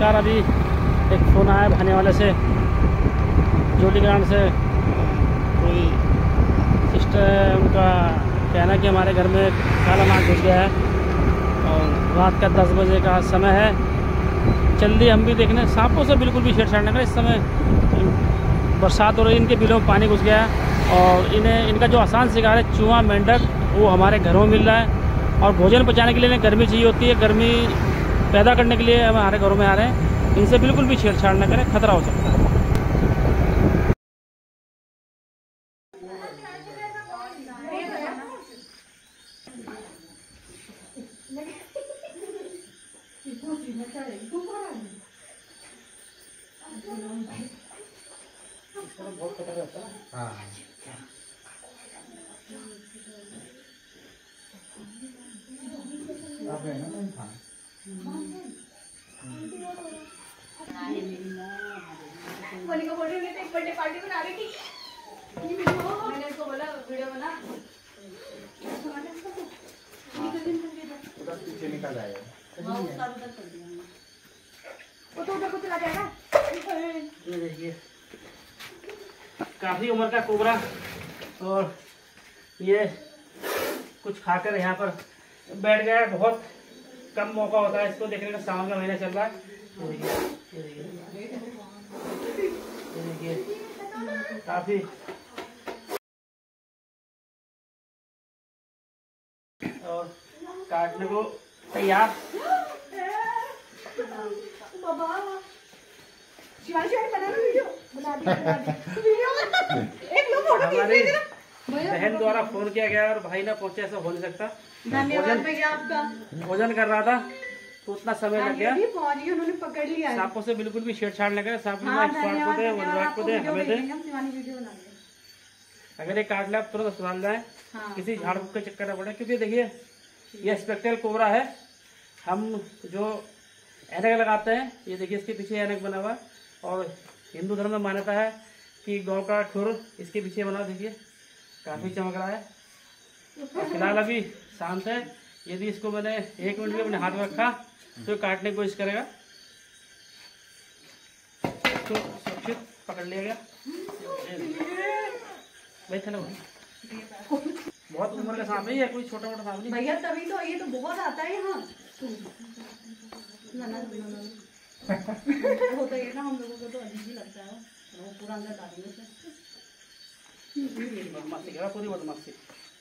नमस्कार। अभी एक फ़ोन आया भाने वाले से, जोलीग्रांड से। कोई सिस्टर, उनका कहना कि हमारे घर में काला नाग घुस गया है और रात का 10 बजे का समय है। जल्दी हम भी देखने, सांपों से बिल्कुल भी छेड़छाड़ न करें। इस समय बरसात हो रही है, इनके बिलों में पानी घुस गया है और इनका जो आसान शिकार है चूहा, मेंढक, वो हमारे घरों में मिल रहा है। और भोजन पचाने के लिए इन्हें गर्मी चाहिए होती है, गर्मी पैदा करने के लिए हमारे घरों में आ रहे हैं। इनसे बिल्कुल भी छेड़छाड़ न करें, खतरा हो सकता है। बहुत खतरा रहता है। हाँ। मोनी को बोल रही थी एक बर्थडे पार्टी बना रही थी, मैंने उसको बोला वीडियो बना, उधर पीछे निकल जाएगा। वो तो उधर को चला जाएगा। ये देखिए, काफी उम्र का कोबरा, और ये कुछ खाकर यहाँ पर बैठ गया है। बहुत कम मौका होता है इसको देखने का, सावन का महीना चल रहा है। ये देखिए काफी और काटने को तैयार। हमारे बहन द्वारा फोन किया गया और भाई ना पहुंचे, ऐसा हो नहीं सकता। धन्यवाद भैया आपका। भोजन कर रहा था तो उतना समय लग गया। उन्होंने पकड़ लिया। सांपों से बिल्कुल भी छेड़छाड़ न करें। सांप को दे, वनराज को दे, हमें दे। अगर ये काट ले आप तुरंत अस्पताल जाए, किसी झाड़ फूक के चक्कर न पड़े। क्योंकि देखिए ये स्पेक्ट्रल कोबरा है। हम जो ऐनक लगाते हैं, ये देखिए इसके पीछे ऐनक बना हुआ है। और हिंदू धर्म में मान्यता है कि गौ का खुर इसके पीछे बना, देखिए काफी चमक रहा है। फिलहाल अभी शांत है। यदि इसको मैंने 1 मिनट में अपने हाथ में रखा तो काटने की कोशिश करेगा, तो सुरक्षित पकड़ लिया गया। बहुत उम्र का सांप है ये, कोई छोटा मोटा सांप नहीं भैया। तभी तो ये तो बहुत आता है यहाँ। होता है ना, हम लोगों को तो अजीब ही लगता है। वो पूरा अंदर डालेंगे बदमाशी करा, पूरी बदमाशी।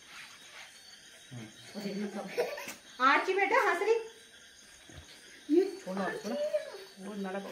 आरची बेटा हंस रही। वो नाटक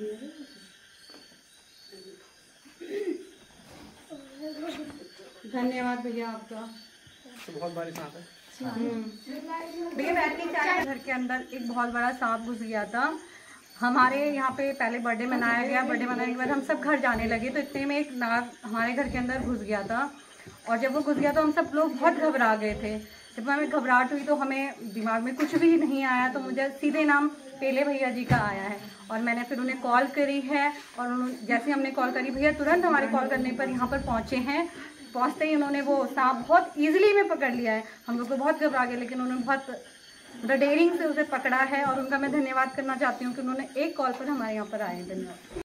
धन्यवाद भैया आपका। तो बहुत बड़ी सांप है भैया। बैठने घर के अंदर एक बहुत बड़ा सांप घुस गया था। हमारे यहाँ पे पहले बर्थडे मनाया गया। बर्थडे मनाने के बाद हम सब घर जाने लगे, तो इतने में एक नाग हमारे घर के अंदर घुस गया था। और जब वो घुस गया तो हम सब लोग बहुत घबरा गए थे। जब हमें घबराहट हुई तो हमें दिमाग में कुछ भी नहीं आया, तो मुझे सीधे नाम पेले भैया जी का आया है। और मैंने फिर उन्हें कॉल करी है, और जैसे हमने कॉल करी, भैया तुरंत हमारे कॉल करने पर यहाँ पर पहुँचे हैं। पहुँचते ही उन्होंने वो सांप बहुत ईजिली में पकड़ लिया है। हम लोग को बहुत घबरा गए, लेकिन उन्होंने बहुत डेयरिंग से उसे पकड़ा है। और उनका मैं धन्यवाद करना चाहती हूँ कि उन्होंने एक कॉल पर हमारे यहाँ पर आए। धन्यवाद।